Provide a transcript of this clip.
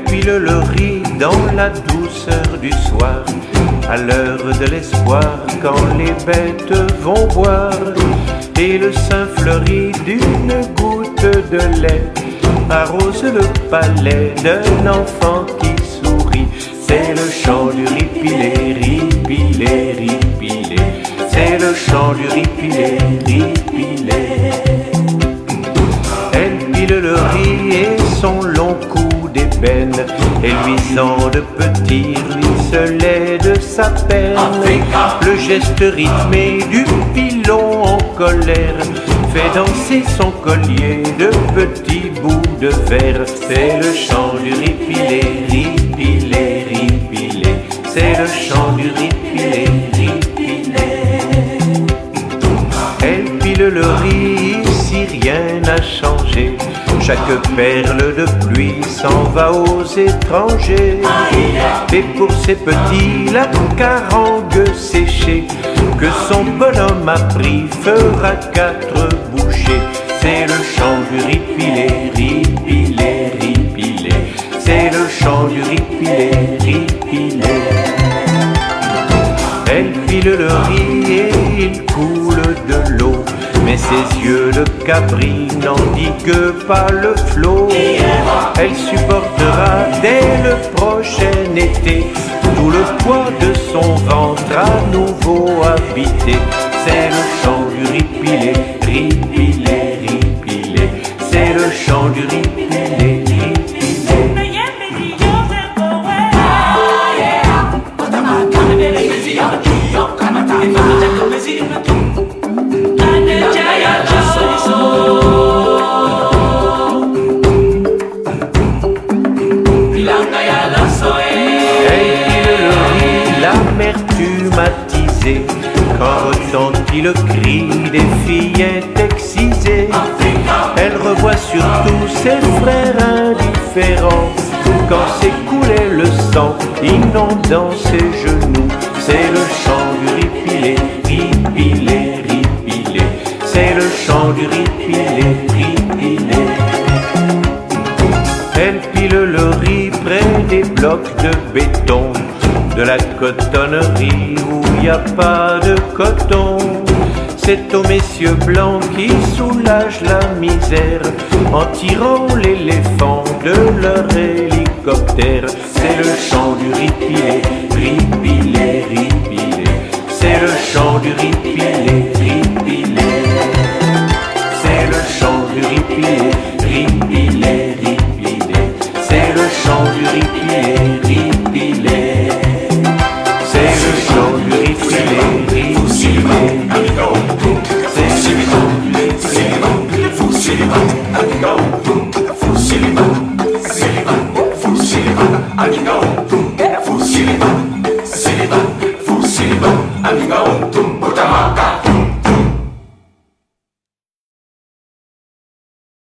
pile le riz dans la douceur du soir, à l'heure de l'espoir, quand les bêtes vont boire, et le sein fleuri d'une goutte de lait arrose le palais d'un enfant qui sourit. C'est le chant du ripilé, ripilé, ripilé. C'est le chant du ripilé, ripilé. Elle pile le riz et son long cou d'ébène, et luisant de petits ruisselets de sa peine. Le geste rythmé du pilon en colère fait danser son collier de petits bouts de verre. C'est le chant du ripilé, ripilé, ripilé. C'est le chant du ripilé, ripilé. Elle pile le riz, si rien n'a changé. Chaque perle de pluie s'en va aux étrangers. Et pour ces petits, la carangue séchée que son bonhomme a pris fera 4 bouchées. C'est le chant du ripilé, ripilé, ripilé. C'est le chant du ripilé, ripilé. Elle pile le riz et il coule de l'eau, mais ses yeux de cabri n'endiguent pas le flot. Elle supportera dès le prochain été tout le poids de son ventre à nouveau habité. C'est le chant du ripilé, ripilé, ripilé. C'est le chant du ripilé, ripilé. Quand retentit le cri des fillettes excisées, elle revoit surtout ses frères indifférents, quand s'écoulait le sang inondant ses genoux. C'est le chant du ripilé, ripilé, ripilé. C'est le chant du ripilé, ripilé. Elle pile le riz près des blocs de béton de la cotonnerie où il n'y a pas de coton. C'est aux messieurs blancs qui soulagent la misère en tirant l'éléphant de leur hélicoptère. C'est le chant du ripilé, ripilé, ripilé. C'est le chant du ripilé, ripilé. C'est le chant du ripilé, ripilé, ripilé. C'est le chant du ripilé, ripilé.